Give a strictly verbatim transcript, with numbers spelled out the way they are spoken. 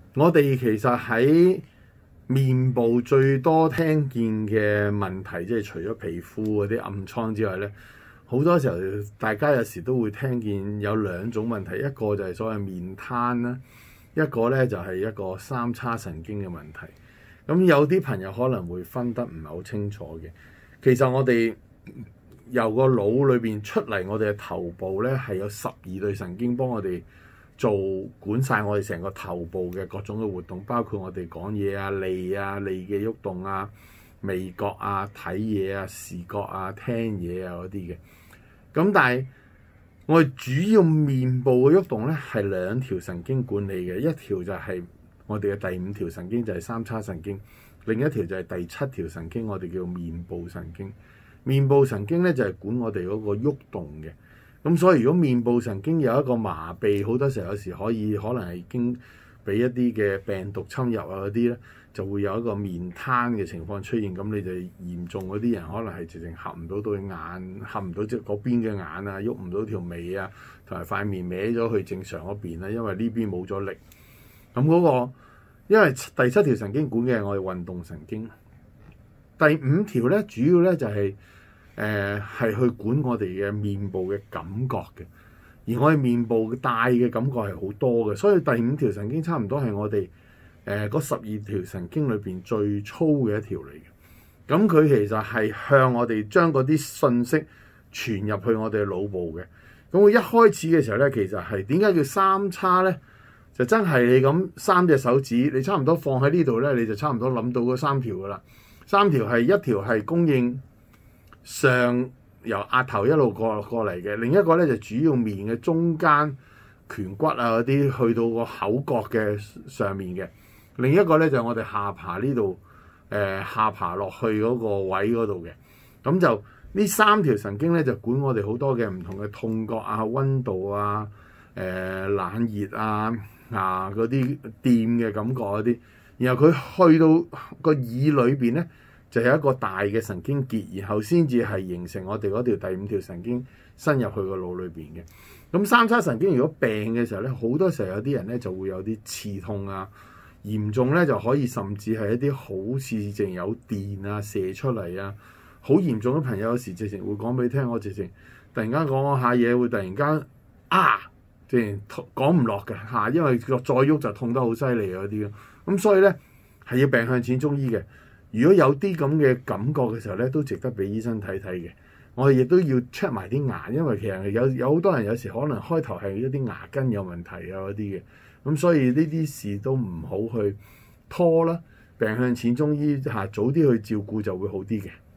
我哋其實喺面部最多聽見嘅問題，即係除咗皮膚嗰啲暗瘡之外咧，好多時候大家有時都會聽見有兩種問題，一個就係所謂面癱啦，一個咧就係一個三叉神經嘅問題。咁有啲朋友可能會分得唔係好清楚嘅。其實我哋由個腦裏邊出嚟，我哋嘅頭部咧係有十二對神經幫我哋做管晒我哋成個頭部嘅各種嘅活動，包括我哋講嘢啊、脷啊、脷嘅喐動啊、味覺啊、睇嘢啊、視覺啊、聽嘢啊嗰啲嘅。咁但係我哋主要面部嘅喐動咧係兩條神經管理嘅，一條就係我哋嘅第五條神經，就係三叉神經，另一條就係第七條神經，我哋叫面部神經。面部神經咧就係管我哋嗰個喐動嘅。咁所以如果面部神經有一個麻痹，好多時候有時可以可能係經俾一啲嘅病毒侵入啊嗰啲咧，就會有一個面癱嘅情況出現。咁你就嚴重嗰啲人可能係直情合唔到對眼，合唔到即係嗰邊嘅眼啊，喐唔到條尾啊，同埋塊面歪咗去正常嗰邊啦，因為呢邊冇咗力。咁嗰個因為第七條神經管嘅係我哋運動神經，第五條咧主要咧就係誒係去管我哋嘅面部嘅感覺嘅，而我哋面部帶嘅感覺係好多嘅，所以第五條神經差唔多係我哋誒嗰十二條神經裏邊最粗嘅一條嚟嘅。咁佢其實係向我哋將嗰啲信息傳入去我哋嘅腦部嘅。咁佢一開始嘅時候咧，其實係點解叫三叉咧？就真係你咁三隻手指，你差唔多放喺呢度咧，你就差唔多諗到嗰三條噶啦。三條係一條係供應上由額頭一路過過嚟嘅，另一個咧就主要面嘅中間顴骨啊嗰啲去到個口角嘅上面嘅，另一個咧就係我哋下巴呢度誒下巴落去嗰個位嗰度嘅。咁就呢三條神經咧就管我哋好多嘅唔同嘅痛覺啊、溫度啊、誒、呃、冷熱啊。啊！嗰啲掂嘅感覺嗰啲，然後佢去到個耳裏邊咧，就有一個大嘅神經結，然後先至係形成我哋嗰條第五條神經伸入去個腦裏邊嘅。咁三叉神經如果病嘅時候咧，好多時候有啲人咧就會有啲刺痛啊，嚴重咧就可以甚至係一啲好似淨有電啊射出嚟啊，好嚴重嘅朋友有時直情會講俾你聽，我直情突然間講講下嘢會突然間啊！即係講唔落嘅嚇，因為個再喐就痛得好犀利嗰啲咯。咁所以咧係要病向淺中醫嘅。如果有啲咁嘅感覺嘅時候咧，都值得俾醫生睇睇嘅。我哋亦都要 check 埋啲牙，因為其實有有好多人有時可能開頭係一啲牙根有問題啊嗰啲嘅。咁所以呢啲事都唔好去拖啦。病向淺中醫嚇，早啲去照顧就會好啲嘅。